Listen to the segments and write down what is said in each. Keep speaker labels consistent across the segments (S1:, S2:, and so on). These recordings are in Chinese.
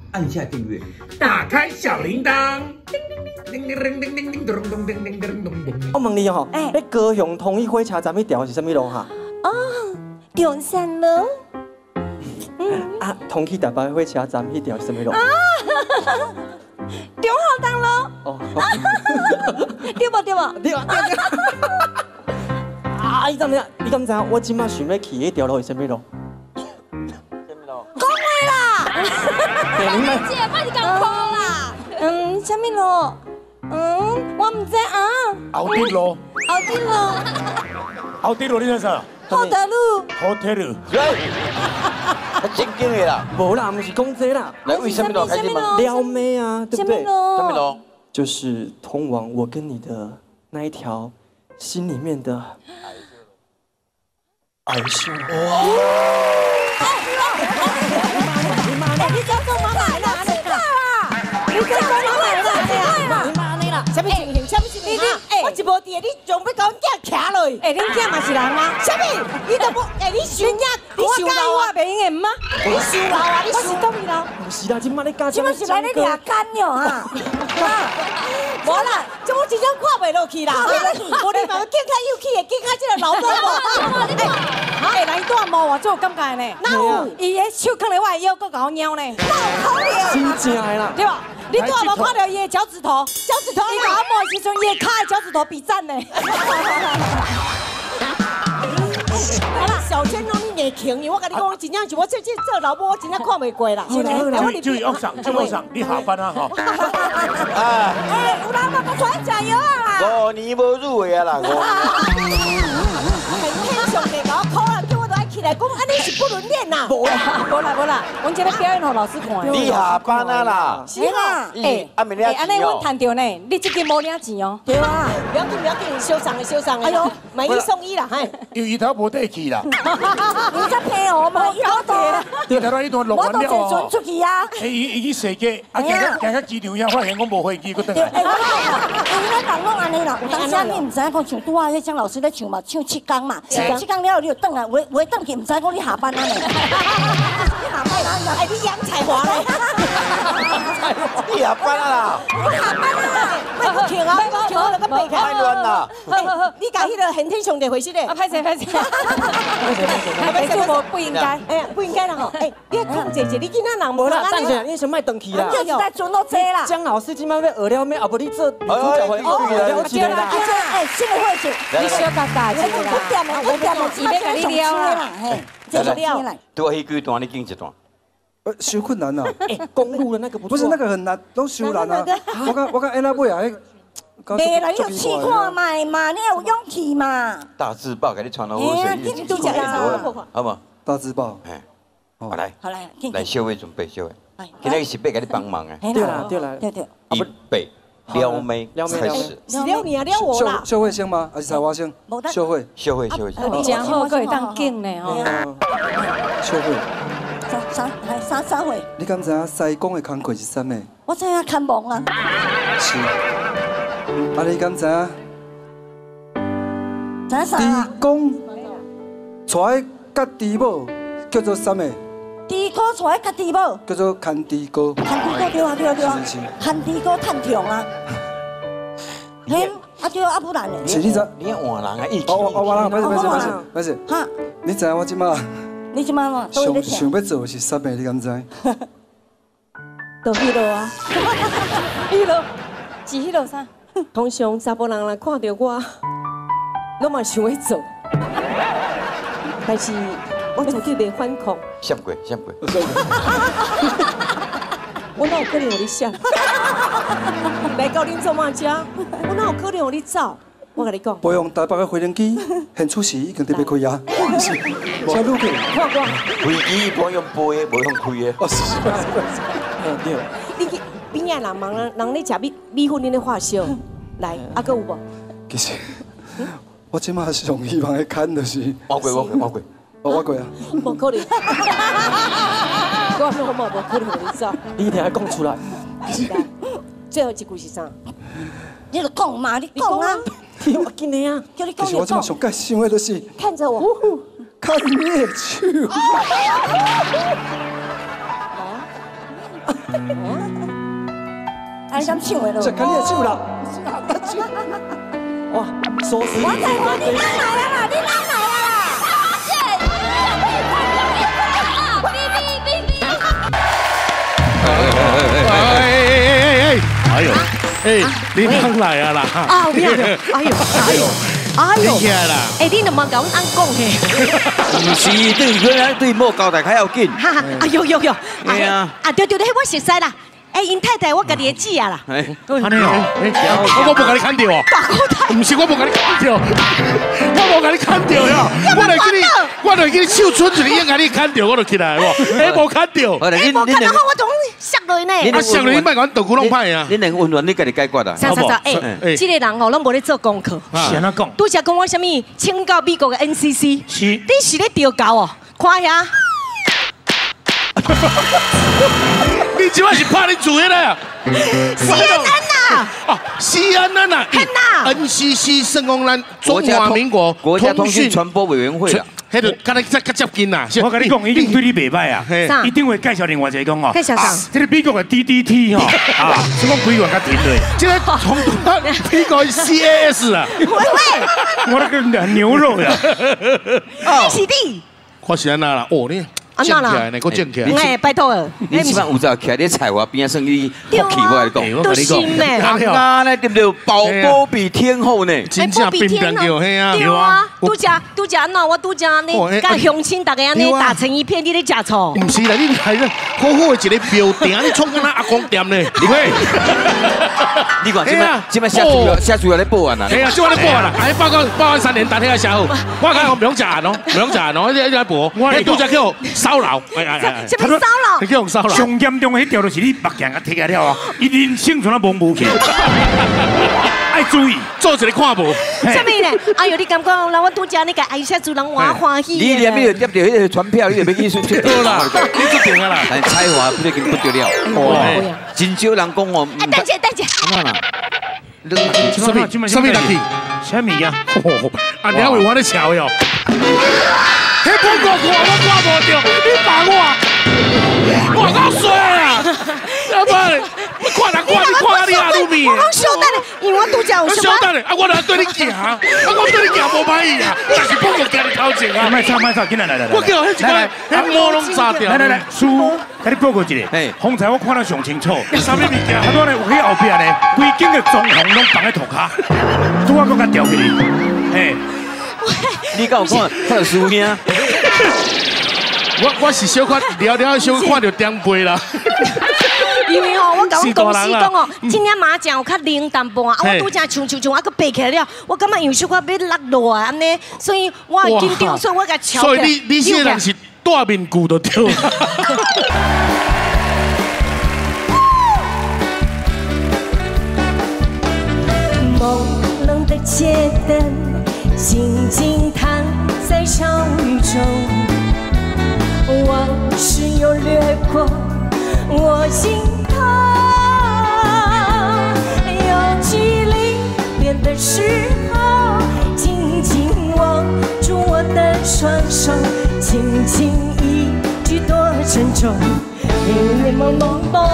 S1: 按下订阅，
S2: 打开小铃铛。
S3: 我问你吼，你高雄统一火车站迄条是啥物路哈？
S4: 哦，中山路。
S3: 啊，通去台北火车站迄条是啥物路？
S4: 中孝东路。
S3: 哦，
S4: 对无对无？
S3: 对啊。啊，你敢知？你敢知？我即马想要去迄条路是啥物路？啥物路？
S4: 讲话啦！姐，莫是讲讲啦。啥物路？我唔知啊。
S2: 后底路。
S4: 后底路。
S2: 后底路你知啥？
S4: 后德路。
S2: 后底路。
S5: 正经的啦，
S3: 无啦，不是讲这啦。
S5: 来为什么路开始问？
S3: 撩妹啊，对不对？
S5: 什么路？
S3: 就是通往我跟你的那一条心里面的爱秀。哇！
S4: 你讲做妈妈啦，知道啊？你讲做妈妈啦，你妈你啦，什么情形？什么情形？我一无地，你仲要讲囝徛落去？恁囝嘛是人啊？什么？你都不你收囝，你收老啊？袂用的吗？你收老啊？你收倒去啦？
S3: 不是啦，今麦你家
S4: 今麦是来你掠干了啊！无啦，这我真正看袂落去啦。无你嘛要更较有气的，更较这个老母无。来带毛我做感觉呢？哪有？伊个手放在我的腰，搁甲我咬呢？哪有可能？
S3: 真正的啦，
S4: 对吧？你带无看到伊的脚趾头？脚趾头，你甲我摸的时阵，伊的脚的脚趾头比赞呢。好啦，小鲜肉你硬强，我跟你讲，真正是我这做老母，我真正看袂过啦。
S2: 注意学上，注意学上，你下班啊吼。
S4: 有人要出来加油啊啦
S5: 5年无入围啊啦，5年。
S4: 天上帝甲我考啦，叫我都爱起来讲，啊你是不伦恋呐？无啦，阮这个表演互老师看。
S5: 你下班啊啦？
S4: 是啦，
S5: 明天
S4: 安尼阮赚着呢，你这个无领钱哦。对啊，不要紧，小送的。哎呦，买一送一啦，嘿。
S2: 有一头无底气啦。
S4: 你在骗我吗？一头多。
S2: 你头一段录完了
S4: 哦。我都出去啊。
S2: 伊去设计，啊，行到机场遐，发现讲无飞机，佮倒来。
S4: 咱人拢安尼啦，有当时你唔知讲像拄啊，迄张老师咧唱嘛，唱7天嘛，7天了后你就转来，有诶转去，唔知讲你下班啊呢？你下班啦？哎，你养才华咧？
S5: 你下班啊啦？
S4: 我下班啦，别不跳啊，别不跳，那个背
S5: 太乱啦！
S4: 你甲迄个先天上帝回事咧？啊，歹势，不应该，不应该啦吼！你控制一下，你今仔人无啦，
S3: 等下，你先莫登去啦。
S4: 就是在准我坐啦。
S3: 江老师今摆要学了咩？啊，不你做女主角会了起来啦。
S4: 新的会主，你小嘎嘎去啦。我点了，几个给你撩啦，嘿，这个撩。
S5: 对我迄几段，你讲一段。
S6: 修困难呐！
S3: 公路的那个不
S6: 是那个很难，都修难啊！我看安那尾啊，
S4: 没啦，你有试看卖嘛，你有勇气嘛？
S5: 大字报给你传到我手里，好不？
S6: 大字报，
S5: 好来，
S4: 好来，
S5: 来小伟准备小伟，今日是要给你帮忙诶。
S3: 对啦，
S5: 预备，撩妹开始。
S4: 是撩你啊，撩我啦！
S6: 秀慧先吗？还是采花先？
S5: 秀慧。
S4: 你真好，可会当劲呢吼。
S6: 秀慧。
S4: 啥货？
S6: 你敢知影西贡的工课是啥物？
S4: 我知影看梦啊。
S6: 是。啊，你敢知影？
S4: 知啥？
S6: 猪公带甲猪某叫做啥物？
S4: 猪哥带甲猪某
S6: 叫做牵猪哥。
S4: 牵猪哥对啊，牵猪哥探长啊。嘿，对啊，不然嘞。
S6: 是你知？
S5: 你换人啊？
S6: 换人，没事。哈，你知影我即马？
S4: 你即摆嘛？
S6: 想要做是啥物？你敢知？
S4: 就迄落啊！迄落是迄落啥？
S7: 通常查甫人来看到我，拢嘛想要做，但是我绝对袂反抗。
S5: 闪过。
S7: 我哪有可能互你闪？来到恁做嘛食？我哪有可能互你走？我跟你讲，
S6: 培养台北的飞行机现出时已经特别开啊，是，小路客。
S7: 看我，
S5: 飞机不用飞的，不用开的。
S6: 哦，是。
S7: 对。你去边仔人忙人咧食米粉，恁咧发烧，来，啊，搁有无？
S6: 其实，我即马上希望的看就是。
S5: 我过。
S6: 我过啊。
S7: 无可能。我无可能互你走。
S3: 你一定要讲出来。
S7: 最后一句是啥？
S4: 你就讲嘛，你讲啊。
S7: 我紧的啊！
S4: 叫你讲
S6: 其实我即马上介想的就是
S7: 看着我，
S6: 看你的手。
S4: 啊，想唱的咯。
S6: 这跟你的手啦。哇，说实
S4: 我在我你哪来啊啦？你哪来啊
S1: 哎！哎呦，哎，你哪来啊啦？
S7: 啊，不要，哎呦，
S1: 你起来啦！
S7: 哎，你怎么跟我按讲嘿？
S5: 唔是对佢对某交代较要紧。
S7: 哈哈，啊有，
S5: 对啊，
S7: 啊对，我熟悉啦。哎，因太太我家己的姊啊啦。
S5: 哎，
S1: 安尼哦，我无甲你砍掉哦。唔是我无甲你砍掉，我无甲你砍掉呀！我就给你手伸出来，已甲你砍掉，我就起来无。哎，无砍掉。
S7: 哎，无看到好，我总摔落呢。
S1: 啊，摔落你莫甲阮豆腐弄歹啊！
S5: 恁两个温暖，你家己解决啊。
S7: 啥，哎，这个人哦，拢无咧做功课。
S2: 是安怎讲？
S7: 拄则讲我什么请教美国的 NCC，
S2: 是，
S7: 你是咧调教哦？看遐。
S1: 你即摆是拍你厝的啦
S7: CNN呐！
S1: 啊，CNN呐，NCC 算讲咱中华民国
S5: 国家通讯传播委员会啦。
S1: 迄个敢若较接近啦。
S2: 我跟你讲，已经对你袂歹啊，
S7: 啥
S2: 一定会介绍另外一个讲哦。
S7: 介绍啥？
S2: 这个美国的 DDT 吼，啊，是讲规个较停对。
S1: 这个从美国 CAS 啊，
S7: 喂，
S2: 我那个牛肉呀，
S7: 你是你？
S1: 我是安那啦，哦你。正起来呢，搁正起来。
S7: 哎，拜托了，
S5: 你起码有照徛伫菜花边仔，算你福气，我来讲。
S7: 都心呢。
S5: 人家呢，对不对？宝宝比天后呢，
S1: 真正冰冰叫嘿啊！
S7: 对啊，拄则安怎？我拄则安尼，甲乡亲大家安尼打成一片，你咧食醋？
S1: 唔是啦，你来了，好好的一个标定，你创干那阿公店呢？你喂，
S5: 你看即摆写主要咧报案啦。
S1: 哎呀，即我咧报案啦，哎，报案3年，大天下写好。我讲我不用食哦，不用食哦，一来报，我拄则叫骚扰，
S7: 什么骚扰？
S1: 你叫用骚扰？
S2: 上严重的迄条就是你目镜啊摕起来了哦，一人生存啊蒙无去，爱注意，
S1: 做一个看无。
S7: 什么呢？哎呦，你感觉让我拄则你甲爱写主人我欢喜。
S5: 你连你就接到迄个传票，你就要艺术出
S1: 好啦，你做定啊啦。
S5: 但彩华不就跟不得了？哦，真少人讲哦。
S7: 哎，等姐。
S5: 安那啦？
S1: 什么人去？
S2: 什么呀？
S1: 啊，你还为我咧笑哟？迄广告看我看无着，你骂我够衰啊！要不然你看到你阿鲁咪？
S7: 我讲小等咧，因为我拄则有
S1: 小等咧，啊，我来对你行，我对你行无歹意啊，但是广告行你头前啊！
S2: 卖吵，进来来。
S1: 我叫迄一个，迄毛拢炸掉。
S2: 来，叔，给你报告一下。方才我看到上清楚，啥物物件，啊，多咧有迄后壁咧，规间嘅装潢拢放喺涂骹，拄我讲甲调起嚟，嘿。
S5: 你敢有看到师兄？
S1: 我是小看了小看到点背啦。
S7: 因为哦，我甲阮公司讲哦，今天麻将有较冷淡薄啊，我拄则唱，啊，佮爬起来了，我感觉有小可要落落啊，安尼，所以我紧张，所以我甲翘。
S1: 所以你这人是大面具就对。
S4: 朦胧的街灯，静静躺在小雨中，往事又掠过我心头。有距离变的时候，紧紧握住我的双手，轻轻一句多沉重，明明朦胧懂。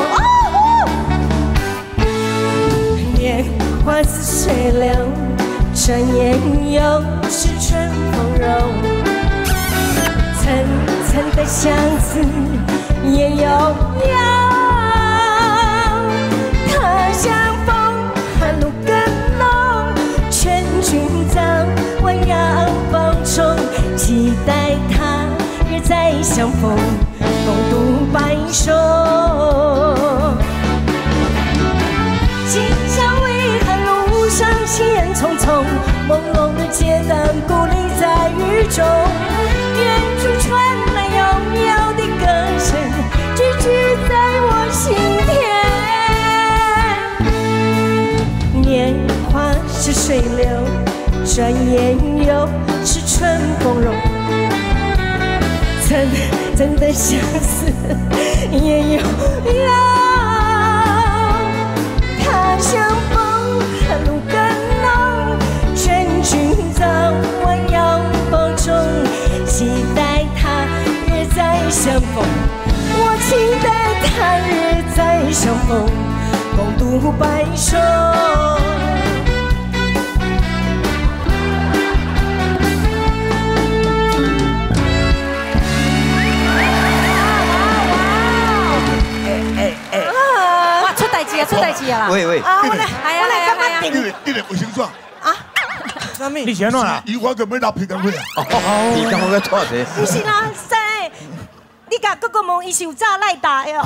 S4: 年华似水流，转眼又是春风柔。层层的相思也悠悠，他乡风寒露更浓，劝君早晚要保重，期待他日再相逢，共度白首。今宵为何路上行人匆匆，朦胧的街灯孤立在雨中，远处传来悠悠的歌声，句句在我心田。年华是水流，转眼又是春风柔。层层的相思也悠悠，他乡风寒露更浓，劝君早晚要保重，期待他日再相逢，我期待他日相逢，共度白首。
S7: 哇，出代志啊，出代志啊啦！
S5: 喂喂，
S7: 啊，我来干嘛顶？
S8: 你的卫生纸啊？
S3: 什么？
S2: 你先弄啦。
S8: 伊我根本拿皮干会啊！
S5: 你刚刚要拖谁？
S7: 不是啦，三个，你甲哥哥问伊是有炸赖打的哦。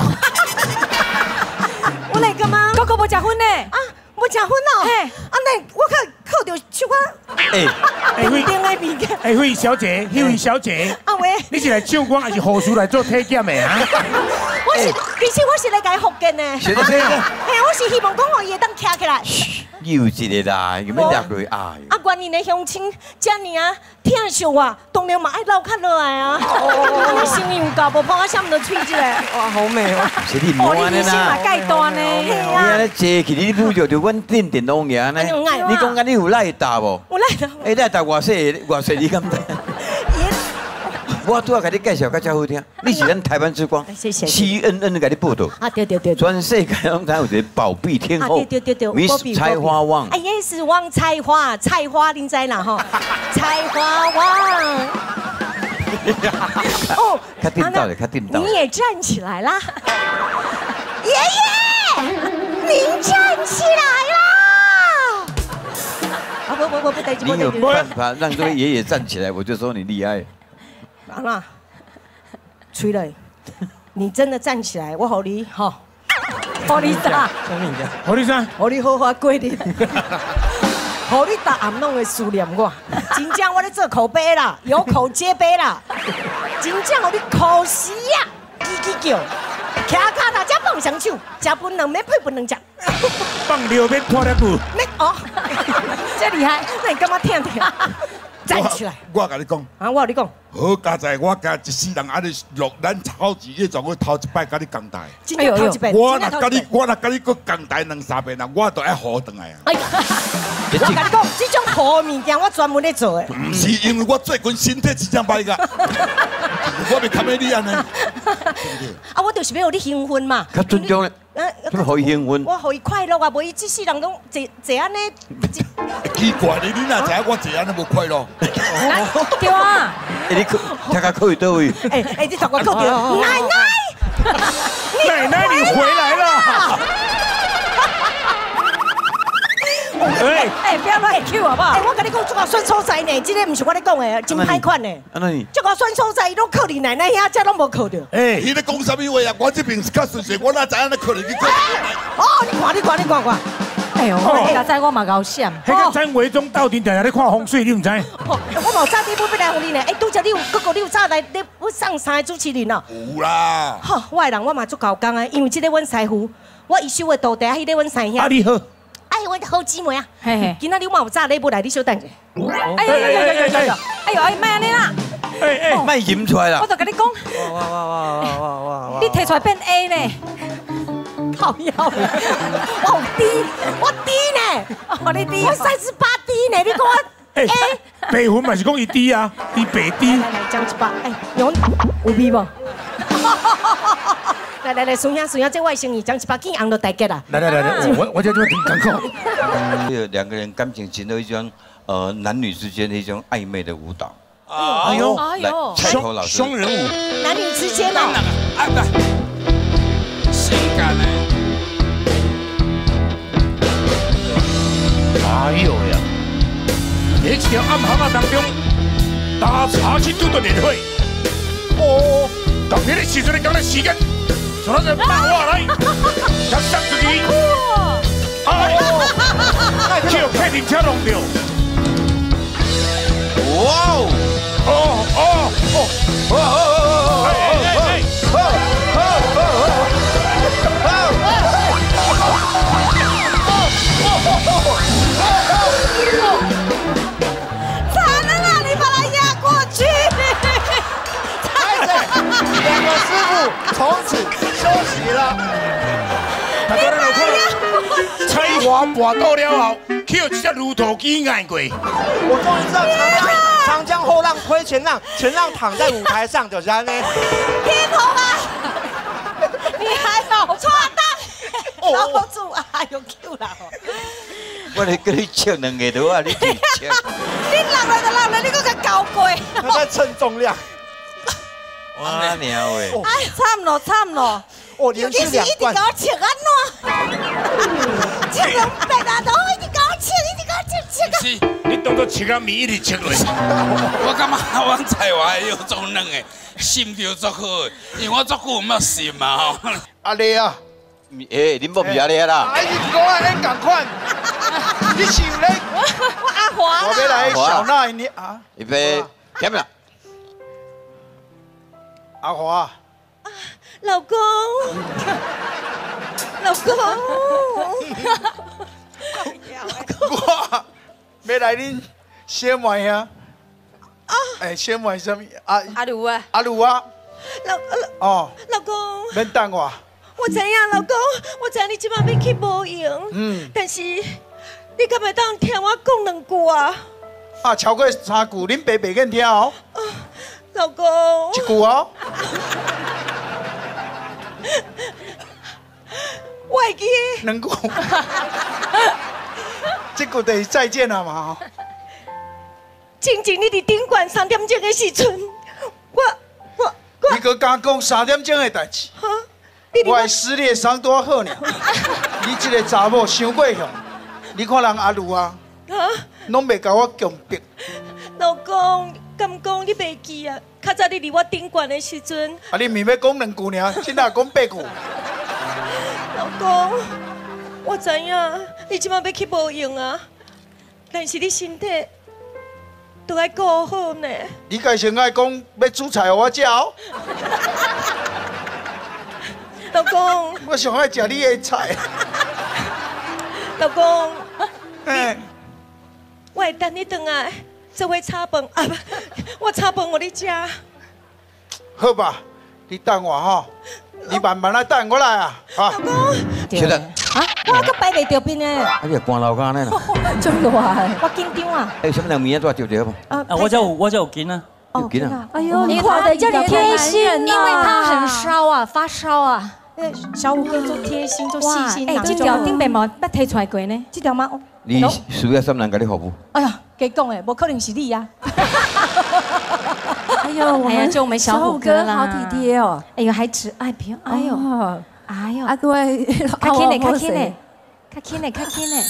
S7: 我来干嘛？
S4: 哥哥无食薰呢？
S7: 啊，无食薰哦。嘿，啊，那我靠着手啊，
S2: 慧
S7: 顶的物件。
S2: 慧小姐，那位小姐，
S7: 啊喂，
S2: 你是来唱歌还是护士来做体检的啊？
S7: 其实我是来甲伊福建的。
S5: 学得这个？
S7: 嘿啊，我是希望讲互伊会当徛起来。
S5: 又一个啦，有没落落哎？
S7: 啊，原年的乡亲，遮尔啊，疼惜我，当然嘛爱留较落来啊。你声音有够无破，我想唔到吹一个。
S3: 哇，好美哦！
S5: 是你唔安尼啦。
S4: 介大呢？
S7: 嘿
S5: 你安尼坐起，你不就阮电电龙爷呢？你讲安尼有赖打无？
S7: 有来的。
S5: 哎，赖打偌细你敢知？我拄仔甲你介绍，较好听。你是咱台湾之光，
S7: 谢谢。
S5: CNN 甲你报道。
S7: 啊，对。
S5: 全世界拢知有一个宝碧天后。
S7: 对。
S5: Miss 菜花王。
S7: 哎，也是王菜花，菜花您知啦吼？菜花王。哦，
S5: 较颠倒的，较颠倒。
S7: 你也站起来啦，爷爷，您站起来啦！啊不，对不起，
S5: 你有办法让这位爷爷站起来，我就说你厉害。
S7: 阿妈，吹了，你真的站起来，我好你哈，好你打，
S3: 什么物件？
S2: 何立生，
S7: 好你好好过日，好你逐暗拢会思念我，真正我咧做口碑啦，有口皆碑啦，真正互你口死呀，叽叫，徛骹大只放双手，食饭两免配饭两只，
S2: 放尿免拖咧布。
S7: 你哦，这厉害，那你干嘛听？站起来！
S8: 我甲你讲，
S7: 啊，我跟你讲，
S8: 好佳在我家一世人安尼落咱超级夜总会头一摆甲你讲台。
S7: 今天头一遍，
S8: 我若甲你搁讲台两三遍啦，我都爱好转来啊。
S7: 哎呀，我跟你讲，这种好物件我专门咧做的。
S8: 不是因为我最近身体真正歹个，我袂堪你安尼。
S7: 啊，我就是要互你兴奋嘛。
S5: 较尊重咧。怎么互伊兴奋？
S7: 我互伊快乐啊，无伊这世人拢坐安尼。
S8: 奇怪你哪知我坐安尼无快乐？
S4: 对啊。
S5: 哎，你他家扣伊倒位？
S7: 哎，你头我扣掉，奶奶，
S2: 奶奶你回来了。
S4: 哎，不要乱 Q 好不好？
S7: 哎，我跟你讲，这个选所在呢，这个不是我咧讲的，真歹款呢。
S5: 啊，那你
S7: 这个选所在拢靠你奶奶遐，这拢无靠着。
S2: 哎，
S8: 你咧讲什么话啊？我这边是较顺遂，我哪知影咧靠你去靠？
S7: 哦，你看。
S4: 哎呦，我刚才我嘛搞闪。
S2: 迄个陈维忠到底定定咧看风水，你唔知？
S7: 我冇早啲要来互你呢。哎，拄则你有哥哥，你有早来你要上山的主持人哦。
S8: 有啦。
S7: 好，我的人我嘛足够工啊，因为这个阮师傅，我一手的徒弟，迄个阮师兄。
S2: 啊，你好。
S7: 哎，我好姊妹啊。
S4: 嘿嘿。
S7: 今仔日我有早礼要来，你小等者。
S4: 哎呦，卖安尼啦。
S5: 卖吟出来啦。
S4: 我就跟你讲。
S3: 哇！
S4: 你提出来变 A 呢？
S7: 靠腰，我低呢，你低，我38低呢，你讲我
S2: A， 白云嘛是讲伊低啊，伊白低。
S7: 来，讲一把，哎，有味无？来，孙兄，这外生意讲一把，见红就大吉啦。
S2: 来，我这挺艰苦。
S5: 两个人感情进入一种男女之间的一种暧昧的舞蹈。
S2: 哎呦，
S5: 蔡头老师，
S2: 双人舞，
S7: 男女之间哦。
S8: 啊不，性感呢。
S2: 哎呦呀！在一条暗巷当中，打茶去拄到年会。哦，当天的时阵，你讲的时间，从那个骂话来，他上自己。哎呦，叫开停车弄掉。哇
S7: 惨了啦！你把他压过去。
S3: 两个师傅从此休息了。
S2: 他昨天有看菜花拔倒了后，去有一只驴头鸡挨过。
S3: 我终于知道长江后浪推前浪，前浪躺在舞台上就是安尼。
S7: 天空啊！你还好，错蛋！ 老主啊，又 Q 啦！
S5: 我咧跟你切2个头啊，你去切。
S7: 你落来就落来，你搁甲搞过。
S1: 他在称重量。
S5: 哇鸟诶！
S7: 哎，惨咯惨咯！
S1: 哦，连续2罐。
S7: 你是一直给我切安怎？切200啊，都一直给我切，一直给我切。
S2: 是，你当作切个面一直切落。
S9: 我感觉阮才华有种软的，心就足好的，因为我足久没心嘛吼。
S1: 阿丽啊，
S5: 诶，恁无比阿咧啦。
S1: 哎，你讲啊，恁赶快，你想咧？
S7: 我阿华。
S1: 我要来小娜，你啊。
S5: 预备，点啦。
S1: 阿华。
S7: 老公，老公，
S1: 我要来恁小妹啊！哎，小妹什么？
S7: 阿卢啊，
S1: 阿卢啊！
S7: 老公，
S1: 免等我。
S7: 我知影，老公，我知你即摆要去无用，但是你敢会当听我讲2句啊？
S1: 啊，超过3句，恁爸袂愿听哦。
S7: 老公，
S1: 1句哦。
S7: 我会记。
S1: 2句。这句就是再见了嘛。
S7: 前你伫顶馆3点钟的时阵，我，
S1: 你搁敢讲3点钟的代志？我的实力伤多好呢。你这个查某伤过凶，你看人阿卢啊，拢袂甲我强迫。
S7: 老公，敢讲你袂记啊？较早你离我顶馆的时阵，
S1: 啊，你明要讲2句尔，现在讲8句。
S7: 老公，我知影你即摆要去无用啊，但是你身体都要顾好呢。
S1: 你家先爱讲要煮菜给我食哦。
S7: 老公，
S1: 我上爱食你的菜。
S7: 老公，
S1: 哎，
S7: 我会等你回来，做伙炒饭啊！不，我炒饭给你吃。
S1: 好吧，你等我哈，你慢慢来等我来啊！啊，
S5: 是的。
S7: 啊，我搁摆袂着边呢。
S5: 啊，你关老干呢啦？
S7: 真热啊！我紧张啊。
S5: 哎，什么人面都丢掉吧？
S3: 啊，我就有劲啊。
S5: 有劲啊！
S4: 哎呦，你画的这里贴心，因为他很烧啊，发烧啊。
S7: 小五哥做贴心，做细心。
S4: 哎，这条顶边冇捌提出来过呢，这条吗？
S5: 你需要什么人给你服务？
S7: 哎呀，给讲诶，无可能是你呀。
S4: 哎呦，哎呀，就我们小虎哥啦，
S10: 好体贴哦。
S4: 哎呦，还吃爱平，哎呦，哎呦，
S10: 啊各位，
S4: 较轻嘞，较轻嘞，较轻嘞，较轻嘞。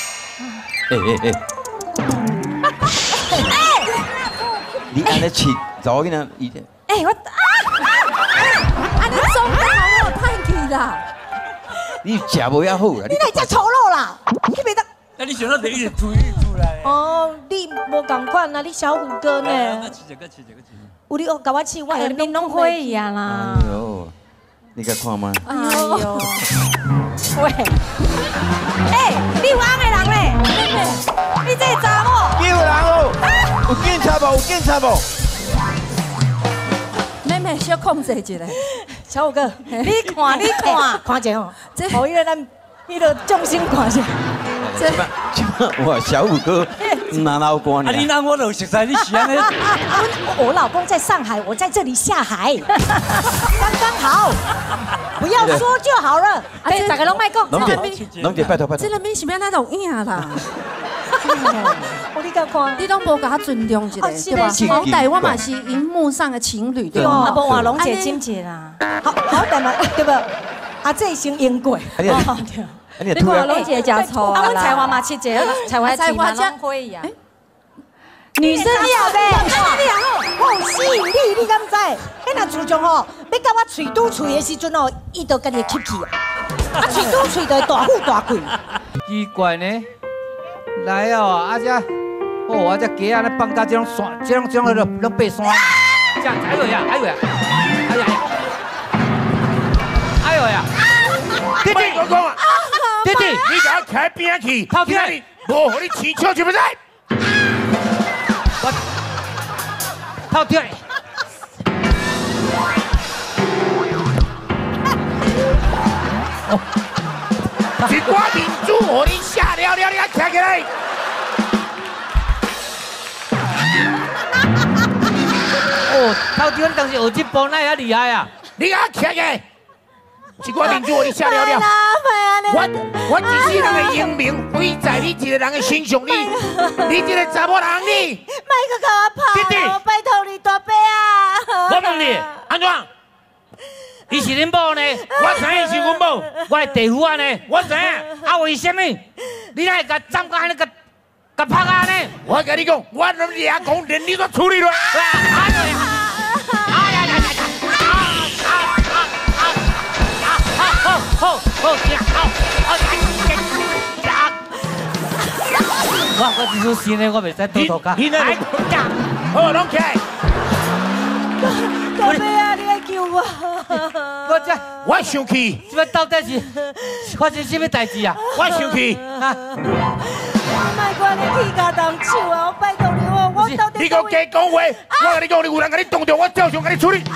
S5: 哎，你安尼切，早给人一点。
S4: 哎，我
S10: 你总得好有叹气啦。
S5: 你食无也好啦。
S7: 你来食粗鲁啦，你袂当。
S3: 那你想到第一个推出来？
S7: 哦，你无共款啊，你小虎哥呢？有你甲我试，我下面拢
S4: 会呀啦。
S5: 哎呦，你甲看吗？
S4: 哎呦，喂，哎，你有翁的人嘞？你这个查某？
S1: 有人哦，有警察无？有警察无？
S10: 妹妹小控制一下。
S7: 小虎哥，你看，看者哦，这好伊个咱迄个重心看者。
S5: 哇，小虎哥拿老官呢？
S3: 啊，你那我都熟悉，你是安尼。
S7: 我老公在上海，我在这里下海，刚刚好，不要说就好了。哎，大家拢卖讲，
S5: 龙姐拜托拜托。
S10: 这个面是要那种影啦。
S7: 我你甲看，
S10: 你拢无甲我尊重一下，对吧？好歹我嘛是荧幕上的情侣，对吧？
S7: 啊，无话龙姐、金姐啦，好歹嘛，对不？啊，这先英过，哦对。
S4: 你看龙姐假丑啊！我才华嘛，切姐，才华才华真会呀。
S7: 女生了呗，你好，我有吸引力，你敢知？迄若自从吼，要甲我嘴堵嘴的时阵哦，伊就跟你吸气啊，啊嘴堵嘴就大富大贵。
S11: 奇怪呢，来哦，啊这，哦啊这鸡啊，咧放假这种山，这种拢爬山，这样，哎呦呀，哎呦呀，哎呀呀，哎呦呀，
S2: 弟弟，我讲啊。弟弟，你甲我徛边去，
S11: 跑起来，
S2: 无互你起笑，是不是？
S11: 我跑起来。
S2: 是我民主，互你下了，你还徛起来。
S11: 哦，头天当时学这步那也厉害啊！
S2: 你甲我徛起来。是我民主，你下了。 我一世人的英名毁在你一个人的身上，你这个查某人你，
S4: 卖个给我拍了，拜托你大伯啊！
S11: 我问你，安怎？伊是恁某呢？
S2: 我知影是阮某，
S11: 我的地夫啊呢？
S2: 我知影。
S11: 啊，为什么？你来甲站到安尼甲拍啊呢？
S2: 我跟你讲，我连你阿公连你都处理了。
S11: 我只是新的，我袂使倒头家。
S2: 你那，好，拢起来。
S4: 大伯啊，你来救我！
S2: 我生气，
S11: 这到底是发生什么代志啊？
S2: 我生气。
S4: 卖怪你去甲动手啊！我拜托你，我到底。
S2: 你给我加讲话，我跟你讲，你有人甲你动着，我照常甲你处理。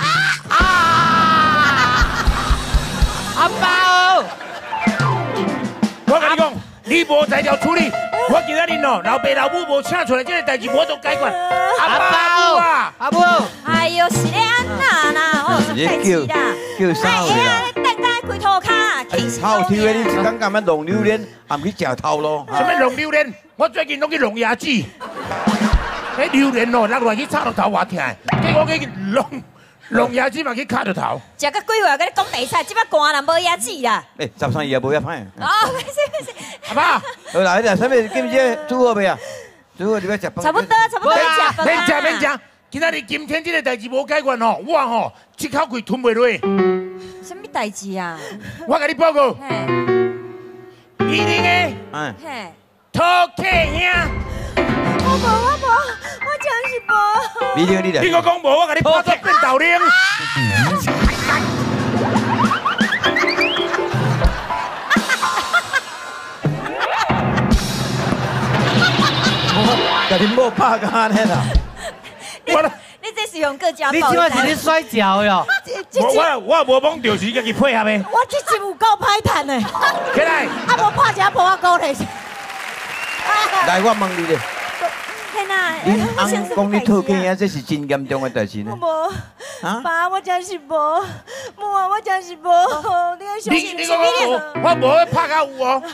S11: 阿爸，
S2: 我跟你讲，你无材料处理，我今仔日哦，老爸老母无请出来，这个代志我都解决。阿爸啊，
S11: 阿母，
S4: 哎呦，是咧安那啦？哦，是代志啦。
S5: 叫啥位啊？
S4: 等下开涂骹，
S5: 头天的你是讲干嘛弄榴莲，还唔去食头咯？
S2: 什么弄榴莲？我最近拢去弄牙齿。迄榴莲哦，落落去插到头我疼，结果去弄牙齿嘛去卡到头。
S4: 食到几岁跟你讲第三，即摆寒啦，无牙齿啦。
S5: 诶，13也无遐歹。
S4: 哦，没事没事。
S2: 阿爸，
S5: 好啦，迄个啥物今日煮好未啊？煮好你要食饭。
S4: 差不多食饭。
S2: 免食。今仔日今天这个代志无解决吼，我吼一口气吞袂落。
S4: 什么代志啊？
S2: 我甲你报告。伊玲的。
S4: 嘿。
S2: 土客兄。
S4: 我真是无。
S5: 你听你来。
S2: 你讲无，我甲你拍作变豆奶。
S5: 甲你某拍干安尼啦。
S4: 你这是用各家宝。
S11: 你即摆是咧摔跤哟？
S2: 我无懵着是家己配合的。
S4: 我这集有够歹趁的。
S2: 起来。
S4: 啊，无拍一破我鼓嘞。
S5: 来，我问你咧。
S4: 嘿呐，
S5: 你翁讲你偷看啊，这是真严重的代志呢。
S4: 无，爸，我真是无，母啊，我真是无。
S2: 你讲我无拍到有哦。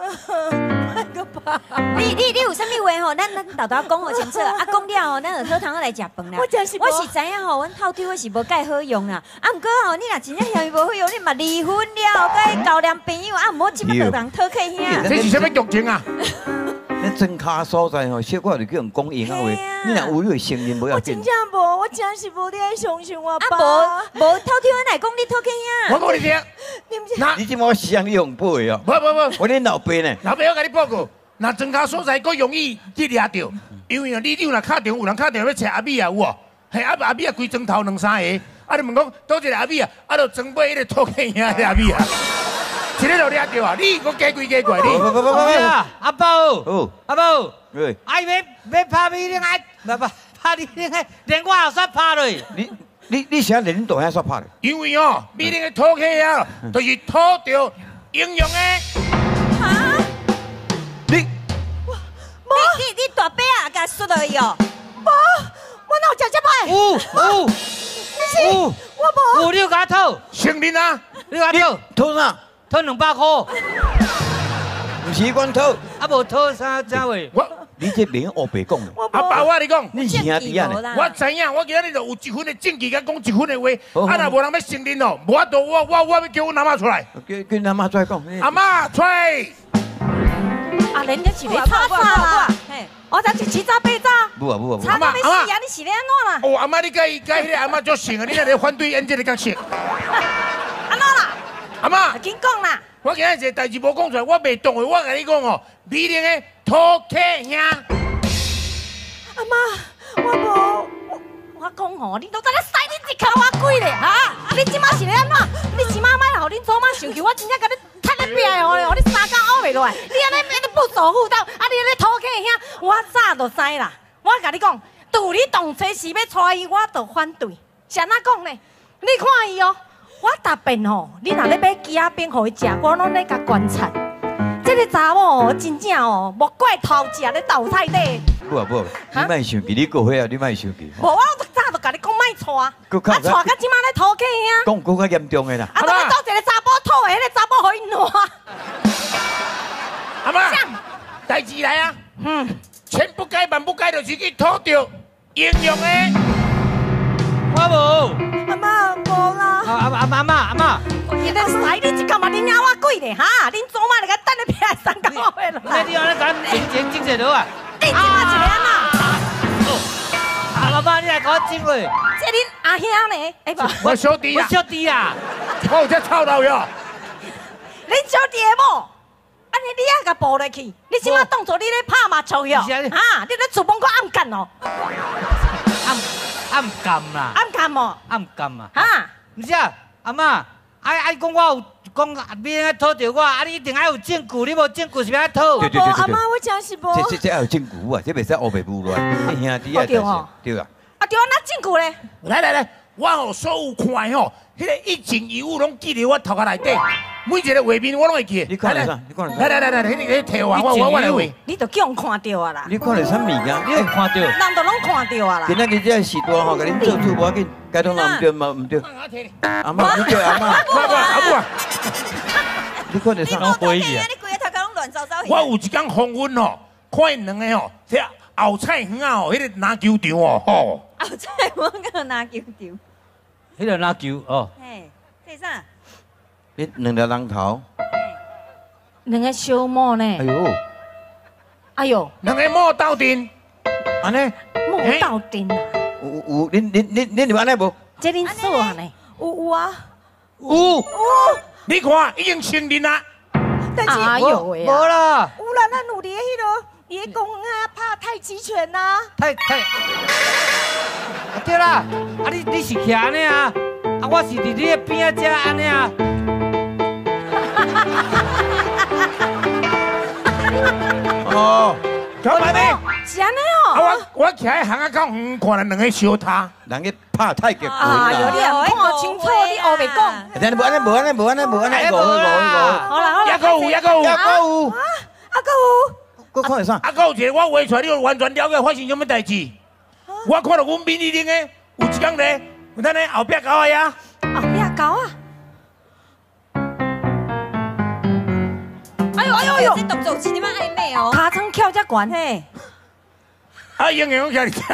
S4: 你有啥物话吼？咱豆豆讲好清楚，啊讲了吼，咱就讨汤来食饭啦。我真是知影吼，阮透抽是无介好用啦。啊，毋过吼，你若真正嫌伊无好用，你嘛离婚了，甲伊交男朋友，啊，毋好即摆就人讨客兄。
S2: 这是什么剧情啊？
S5: 咱真卡所在吼，小可就叫人讲闲话，你若有你会承认无要紧。
S4: 我真正无，我真是无你爱相信我爸。啊无偷听来讲你偷客兄。
S2: 我讲你听，
S5: 你即马是让你用背哦。
S2: 无，
S5: 我恁老爸呢？
S2: 老爸我甲你报告，若真卡所在够容易去抓着，因为你有若敲电，有人敲电要找阿米啊有无？嘿，阿米啊规庄头两三个，啊你问讲倒一个阿米啊，啊就装买迄个偷客兄的阿米啊。一个就抓着啊！你我加几怪你。
S5: 不，
S11: 阿宝，阿宝，哎，要拍你另外，不拍你另外，连我也算拍嘞。
S5: 你想连大兄煞拍嘞？
S2: 因为哦，米零的土客啊，就是土着英勇的。
S4: 哈？
S5: 你
S4: 大伯啊，甲摔落去哦。无，我哪有食这歹？
S11: 有，我你甲偷，
S2: 承认啊？
S5: 你甲偷，偷啥？
S11: 偷200块，
S5: 不是阮偷，
S11: 啊无偷啥啥话？
S5: 你这边黑白讲的。
S2: 阿爸，我跟你讲，
S5: 你兄弟啊？
S2: 我知影，我今日就有1分的证据，甲讲1分的话，啊，若无人要承认哦，无法度，我要叫阮阿妈出来。
S5: 叫阿妈出来讲。
S2: 阿妈出来。
S4: 啊，人家是咧拍啥啦？我才是7早8早。
S5: 不。
S4: 阿妈，阿妈，你是咧安怎啦？
S2: 哦，阿妈，你甲迄个阿妈足像啊！你那咧反对演这个角色。
S4: 安怎啦？
S2: 阿妈，
S4: 紧讲啦！
S2: 我今日一个代志无讲出来，我袂动的。我甲你讲哦，米零的土客兄。
S4: 阿妈，我讲哦，你都在咧使你一口我鬼咧哈！啊，你即马是咧安怎？你即马莫互恁祖妈生气，我真正甲你踢咧壁哦，你3工熬袂落来。你安尼不守妇道，啊，你咧土客兄，我早就知啦。我甲你讲，拄你动车时要带伊，我就反对。是安怎讲呢？你看伊哦。我逐遍吼，你若咧买鸡仔饼互伊食，我拢咧甲观察。这个查某哦，真正哦，莫怪偷食咧豆菜底。
S5: 不，你莫生气，你过火啊，你莫生气。
S4: 无，我早就甲你讲莫娶，啊娶到即马咧偷客兄。
S5: 讲更较严重的啦。
S4: 啊，都找一个查甫讨的，迄个查某互伊烂。
S2: 代志来啊！千不该万不该，就是去讨着应用的。
S11: 我无。
S7: 阿妈无啦。
S11: 阿妈，
S7: 你咧使你一干嘛？你咬我鬼咧哈！恁祖妈来个等你骗3个月了。
S11: 你安尼讲整济落啊？
S7: 你即马一个啊嘛？
S11: 阿妈，你来讲真话。
S7: 这恁阿兄呢？哎不，
S2: 我小弟啊，
S11: 我小弟啊，
S2: 我有这臭老哟。
S7: 恁小弟的某，安尼你也甲抱落去，你即马当作你咧拍麻将哟？哈，你咧厝门口暗干哦？
S11: 暗干啦。
S7: 暗干哦？
S11: 暗干啊。
S7: 哈，
S11: 唔是啊，阿妈，爱讲我有讲别人讨着我，啊你一定爱有证据，你无证据是要讨。
S5: 对，
S7: 阿妈，我真是无。
S5: 这要有证据啊，这袂使乌白胡乱。兄弟啊，对啊。
S7: 啊，对啊，那证据咧？
S2: 来，我吼所有看的吼，迄个一情一物拢记伫我头壳内底，每一个画面我拢会记。
S5: 你看来啥？你看来啥？
S2: 来，迄个摕我来画。
S7: 你都叫人看到啊啦！
S5: 你看来啥物件？
S11: 你会看到？
S7: 人都拢看到啊啦！
S5: 今仔日这时段吼，甲恁做主无要紧，该当人唔对嘛唔对。阿妈，你叫阿妈。
S2: 我。
S5: 你看来啥？
S11: 拢回忆啊！
S12: 你规个头壳拢乱糟糟。
S2: 我有一天访问吼，看因两个吼，这后菜园啊吼，迄个篮球场哦吼。
S12: 后菜园个篮球场。
S11: 迄个篮球哦。
S12: 嘿，这啥？
S5: 你两条人头。
S7: 两个小猫呢？哎呦，
S2: 两个猫斗阵，
S5: 安尼？
S7: 猫斗阵啊？
S5: 有，恁有安尼无？
S7: 这恁做啊呢？有啊。
S5: 有。
S2: 你看已经承认啦。
S7: 但是哎呦喂
S11: 无啦。
S7: 有啦，咱有伫迄个野公啊，拍太极拳呐。
S11: 太，对啦，啊你是徛安尼啊，啊我是伫你的边仔遮安尼啊。
S2: 哦，干嘛呢？
S7: 是安尼哦。
S2: 啊我徛喺巷仔较远，看咱两个相他，
S5: 人去拍太极拳
S7: 啊！有你也看清楚，你学袂讲。
S5: 无安尼，
S7: 好啦，
S2: 还佫有。
S5: 我看会啥？
S2: 还佫有一个我画出来，你就完全了解发生什么代志。我看到阮面里顶的有一工咧，有咱咧后壁搞呀。
S7: 后壁搞啊！哎呦！
S12: 这动作是你们暧昧哦。
S7: 尻川翘遮悬嘿。
S2: 啊，英英叫你听。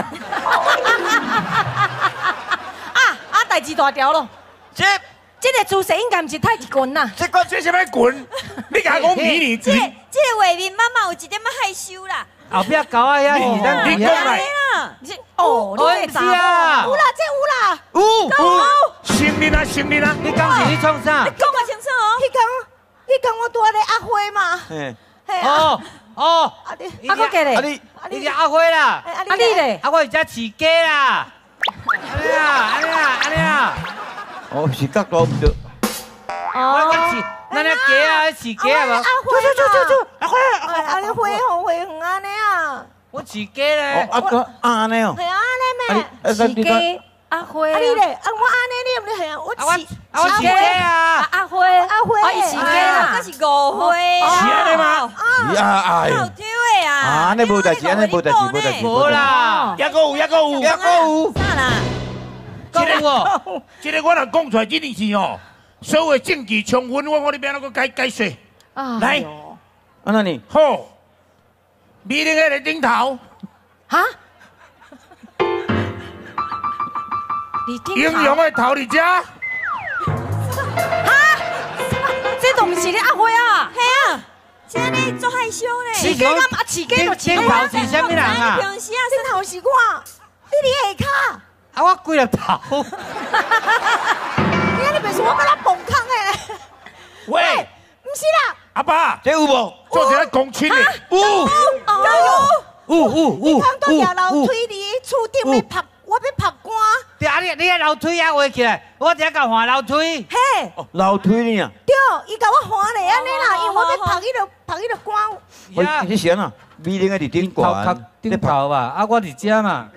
S7: 代志大条咯。这个姿势应该唔是太极拳呐。
S2: 这什么拳？你甲我讲迷你拳。
S12: 这个画面妈妈有一点仔害羞啦。
S11: 后壁搞啊遐是咱
S2: 你讲来。
S7: 哦，
S11: 你是啊。
S7: 有啦，这有啦。
S2: 有。承认啊！
S11: 你讲是你创啥？
S12: 你讲我清楚哦。
S7: 迄天我带咧阿辉嘛。
S11: 哦。
S7: 阿个个咧。
S11: 你是阿辉啦。
S7: 你咧？
S11: 我是只饲鸡啦。安尼啊。
S5: 哦，是角度唔对。
S11: 我饲，咱咧鸡啊，饲鸡啊无？
S7: 阿辉，阿你辉红辉红安尼啊。
S11: 我饲鸡咧。
S5: 安尼哦。
S7: 系安尼咩？饲鸡。阿辉，你咧？我安尼你唔咧系啊？我
S11: 饲鸡啊！
S7: 阿辉，我饲鸡啦，
S12: 我是误会啊！
S2: 是安尼吗？
S5: 是啊，哎。
S12: 好丢的啊！
S5: 安尼无代志，
S11: 无啦，
S2: 还佫有。
S12: 啥啦？
S2: 这个我若讲出来，这件事哦，所有的证据充分，我你边那个解说。来，
S5: 安那呢？
S2: 好，米那个顶头。
S7: 哈？
S2: 英勇的头伫遮。
S7: 哈？这都唔是你阿辉啊？
S12: 系啊，这你做害羞咧。
S7: 饲鸡咁啊，饲鸡就饲鸡。
S11: 顶头是啥物人啊？
S12: 平时啊，
S7: 顶头是我，你下骹。
S11: 啊，我几粒头。
S7: 你看你别说我把他崩坑诶。
S2: 喂，
S7: 唔是啦。
S2: 阿爸，
S5: 这有无？
S2: 做一个公亲的。
S7: 你看到亚老推你厝顶要拍，我要拍光。
S11: 对啊，你个楼梯啊画起来，我只甲换楼梯。
S7: 嘿，
S5: 楼梯呢？
S7: 对，伊甲我换咧安尼啦，因为我要拍迄个光。
S5: 你是安啊？米零个伫顶悬，
S11: 顶头吧，啊，我伫遮嘛。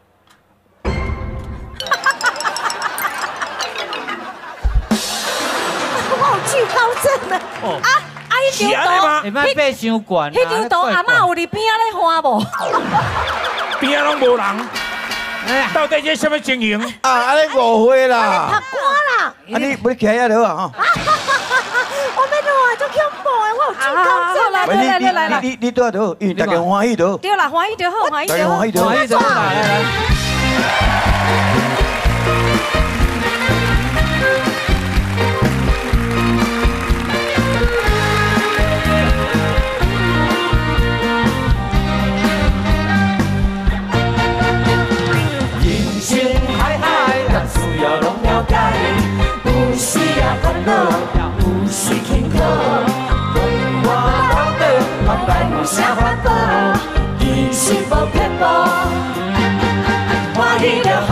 S7: 我有惧高症啊！迄张图，
S11: 会莫爬伤悬。
S7: 迄张图阿嬷有伫边仔咧看无？
S2: 边仔拢无人。到底这什么情形？
S5: 啊，安尼误会啦。
S7: 拍光啦！
S5: 啊，你要徛遐落啊？
S7: 我要落啊，足恐怖的，我有惧高症啊！ 来，
S5: 你多少？因为大家欢喜就好。
S7: 对啦，欢喜就好，欢喜
S5: 大家
S7: 就好，
S5: 欢喜就好。
S11: 欢喜就好，来。
S13: 人生海海，咱需要拢了解，有时也烦恼，有时轻巧。问我到底，茫然有啥法宝？其实无撇步，欢喜就好，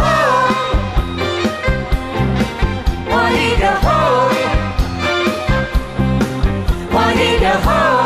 S13: 欢喜就好，欢喜就好。